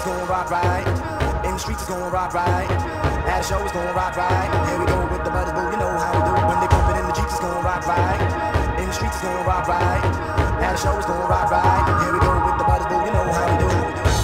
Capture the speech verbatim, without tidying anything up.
gon' rock right. In the streets it's gon' rock right. At a show it's gon' rock right. Here we go with the butters, boo, you know how we do. When they pump it in the Jeeps it's gon' rock right. In the streets it's gon' rock right. At a show it's gon' rock right. Here we go with the butters, boo, you know how we do.